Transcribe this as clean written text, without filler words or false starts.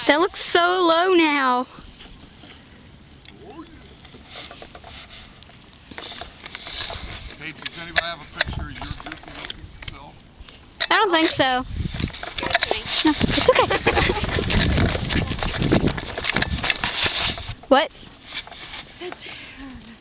That looks so low now. Hey, does anybody have a picture of your goofy looking self? I don't think so. Give it to me. No, it's okay. What? That's